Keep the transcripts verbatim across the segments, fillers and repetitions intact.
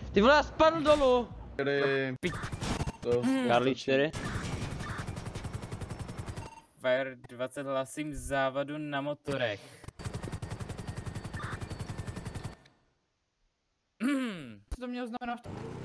Ty vole, já spadl dolů! Kdy... Karli čtyři. Fire dvacet hlasím závadu na motorech. Co to mělo znamenat?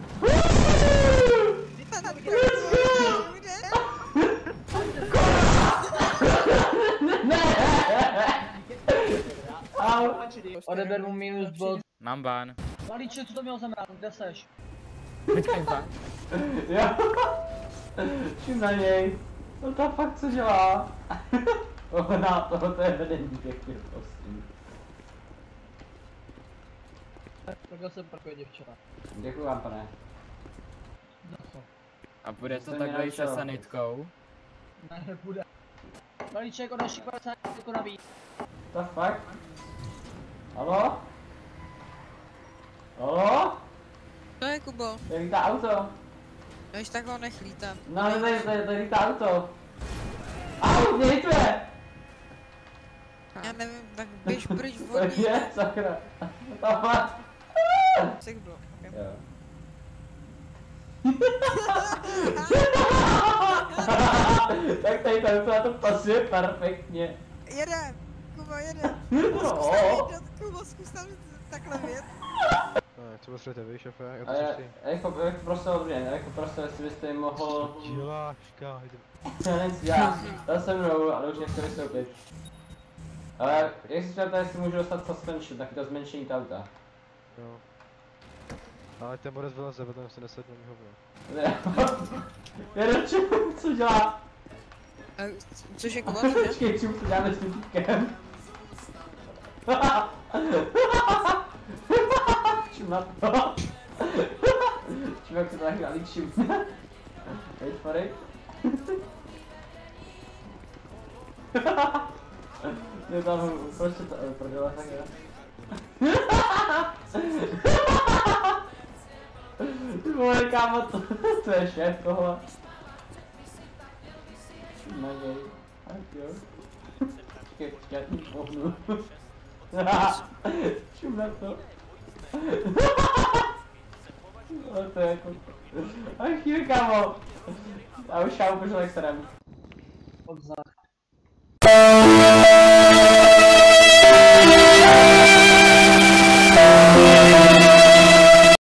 Au, odeber mu minus bod. Mám bán. Malíče, co to mělo znamenat, kde seš? Počkej bán. Jo. Čím na něj? No ta fakt co dělá? Ona, tohle je vedení pěkně, prosím. Takhle jsem parkuje děvčata. Děkuji vám, pane. A bude to takhle i se sanitkou? Ne, nebude. Malíček, o další padesát jako navíc. Ta fakt? Halo? Halo? To je Kubo. Tady lítá auto. Víš, tak ho nech lítat. No ale tady, tady, tady lítá auto. Au, mě hituje! Já nevím, tak běž pryč vodní. Je, sakra. Tohle. Však bylo. Okay. Jo. Tak tady to vypadá to pasuje perfektně. Jede! Kubo, jede! No. Kubo, zkus tam takhle vět. No, co potřebujete vy, šefe? Já A to já, řeším. jako, jako prostě odměn, jako prostě, jestli byste jim mohl... Děláš, káj. Já nechci, já, já jsem mnou, ale už nechci vystoupit. Ale, jak si říkáte, jestli můžu dostat suspension, tak to zmenšení auta. Jo. Ale ten borec vyleze, potom se nesedne mi hovno. Ne, jeden čemu, co dělá? A, což je Kubo, že? Počkej, čemu to děláme s tím týpkem? Čím na to? Čím jak se to tak nalíčím? Wait for it. Je tam, proč to prodělá takhle? Ty vole, kámo, to, to je šéf tohle. Na něj. Tak jo. Počkej, počkej, já tím pohnu. Čum na to. Ale to je jako... Ach, chvíli, kámo. Já už šávu požil extrém. Odzad.